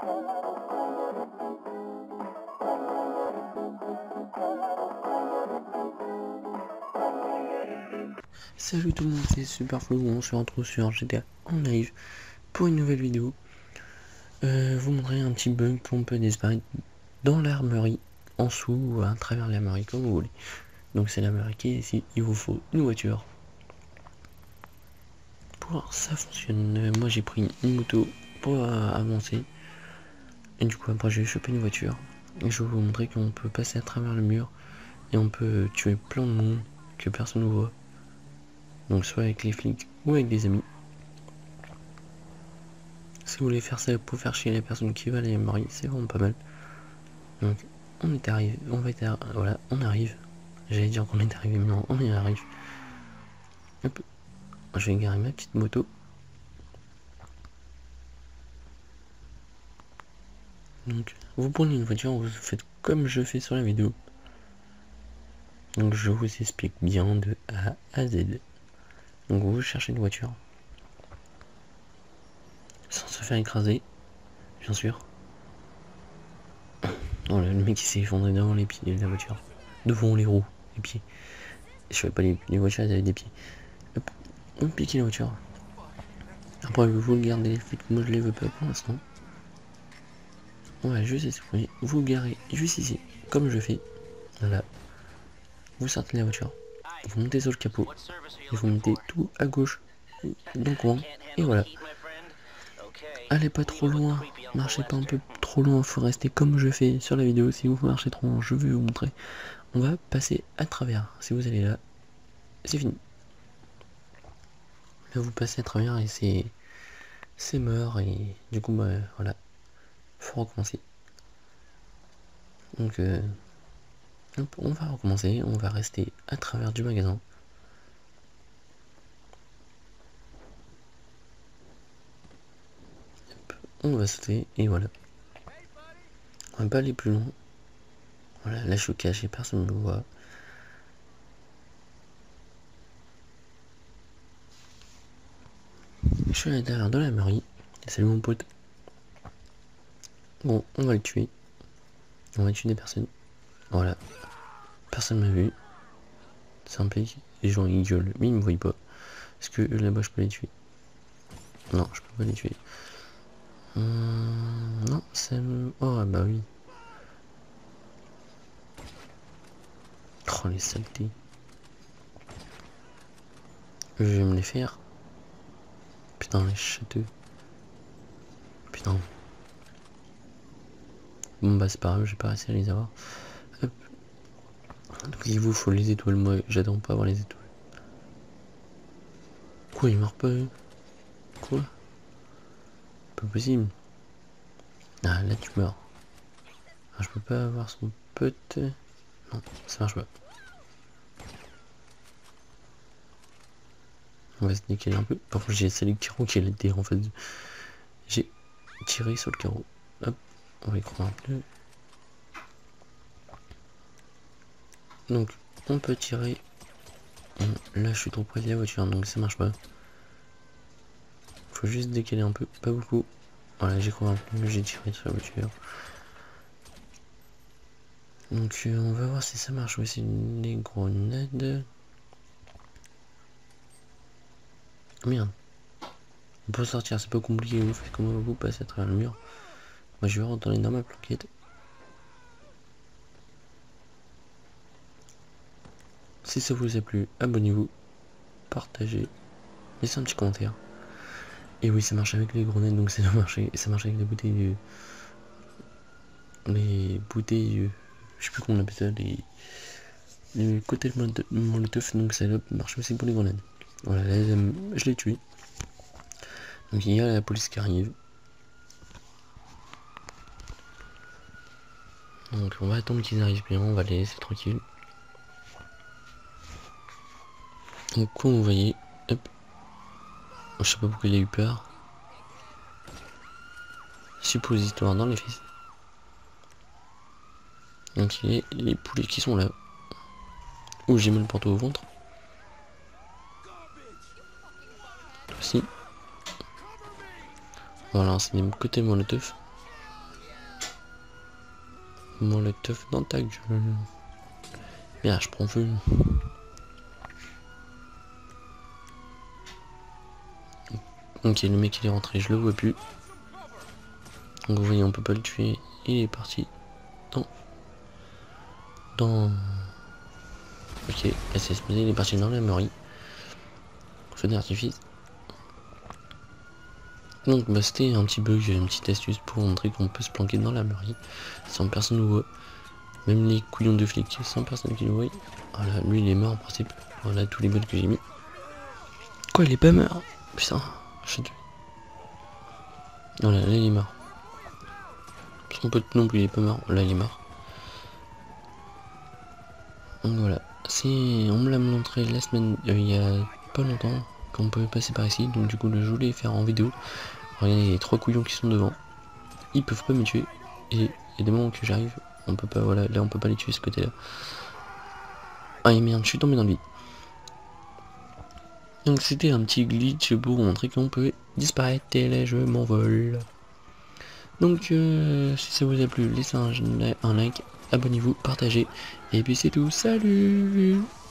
Salut tout le monde, c'est Superflu, on se retrouve sur GTA en live pour une nouvelle vidéo. Vous montrer un petit bug qu'on peut disparaître dans l'armerie, en dessous ou à travers l'armerie comme vous voulez. Donc c'est l'armerie qui est ici, il vous faut une voiture. Pour ça fonctionne, moi j'ai pris une moto pour avancer. Et du coup après j'ai chopé une voiture. Et je vais vous montrer qu'on peut passer à travers le mur et on peut tuer plein de monde que personne ne voit. Donc soit avec les flics ou avec des amis. Si vous voulez faire ça pour faire chier les personnes qui veulent les marier, c'est vraiment pas mal. Donc on est arrivé, voilà, on arrive. J'allais dire qu'on est arrivé, mais non, on y arrive. Hop, je vais garer ma petite moto. Donc vous prenez une voiture, vous faites comme je fais sur la vidéo. Donc je vous explique bien de A à Z. Donc vous cherchez une voiture. Sans se faire écraser, bien sûr. Oh là, le mec il s'est effondré devant les pieds de la voiture. Devant les roues, les pieds. Je fais pas les voitures, elles avaient des pieds. Hop, on pique la voiture. Après vous le gardez les flics, moi je les veux pas pour l'instant. On va juste essayer. Vous garez juste ici, comme je fais. Voilà. Vous sortez de la voiture. Vous montez sur le capot. Et vous mettez tout à gauche. Dans le coin. Et voilà. Allez pas trop loin. Marchez pas un peu trop loin. Faut rester comme je fais sur la vidéo. Si vous marchez trop loin, je vais vous montrer. On va passer à travers. Si vous allez là, c'est fini. Là vous passez à travers et c'est mort. Et du coup bah voilà. Faut recommencer. Donc hop, on va recommencer, on va rester à travers du magasin. Hop, on va sauter et voilà. On va pas aller plus loin. Voilà, là je suis caché, personne ne me voit. Je suis à l'intérieur de la mairie. Salut mon pote. Bon, on va le tuer. On va tuer des personnes. Voilà. Personne m'a vu. C'est un pays. Les gens ils gueulent, mais ils me voient pas. Est-ce que là-bas je peux les tuer? Non, je peux pas les tuer. Non, ça me... Oh bah oui. Oh les saletés. Je vais me les faire. Putain les châteaux. Putain. Bon bah c'est pas grave, j'ai pas réussi à les avoir. Hop. Donc il vous faut les étoiles, moi j'adore pas avoir les étoiles. Quoi, il meurt pas? Quoi? Pas possible. Ah là tu meurs. Ah, je peux pas avoir son pote. Non, ça marche pas. On va se décaler un peu. Par contre j'ai essayé le carreau qui est l'été en fait. J'ai tiré sur le carreau. Hop, on va y croire un peu. Donc on peut tirer. Là je suis trop près de la voiture donc ça marche pas. Faut juste décaler un peu, pas beaucoup. Voilà, j'ai crois un peu, j'ai tiré sur la voiture. Donc on va voir si ça marche aussi les grenades. Merde. On peut sortir, c'est pas compliqué, vous faites comment vous passez à travers le mur. Moi je vais retourner dans ma planquette. Si ça vous a plu, abonnez-vous, partagez, laissez un petit commentaire. Et oui, ça marche avec les grenades, donc ça marche avec les bouteilles. Les bouteilles. Je sais plus comment on appelle ça, les côtés de molotov, donc ça marche aussi pour les grenades. Voilà, là, je l'ai tué. Donc il y a la police qui arrive. Donc on va attendre qu'ils arrivent bien, on va les laisser tranquilles. Donc comme vous voyez, hop. Je sais pas pourquoi il a eu peur. Suppositoire dans les fesses. Donc il y a les poulets qui sont là. Ouh, j'ai mal porté au ventre. Aussi. Voilà, c'est des côtés molotov. Moi le teuf dans ta gueule. Merde, je prends feu. Ok, le mec il est rentré, je le vois plus. Donc vous voyez, on peut pas le tuer. Il est parti. Dans... Ok, SSMD, il est parti dans la mairie. Feu d'artifice. Donc bah c'était un petit bug, une petite astuce pour montrer qu'on peut se planquer dans la mairie sans personne nous voit. Même les couillons de flics sans personne qui nous voit. Voilà, lui il est mort en principe. Voilà tous les bugs que j'ai mis. Quoi, il est pas mort? Putain, je te... Voilà, là il est mort. Son pote non plus il est pas mort, là il est mort. Donc voilà, on me l'a montré la semaine, il y a pas longtemps, qu'on pouvait passer par ici, donc du coup je voulais faire en vidéo. Regardez les 3 couillons qui sont devant, ils peuvent pas me tuer, et il y a des moments que j'arrive, on peut pas, voilà, là on peut pas les tuer ce côté là. Ah et merde, je suis tombé dans le vide. Donc c'était un petit glitch pour montrer qu'on pouvait disparaître, et là je m'envole. Donc si ça vous a plu, laissez un like, abonnez-vous, partagez, et puis c'est tout, salut!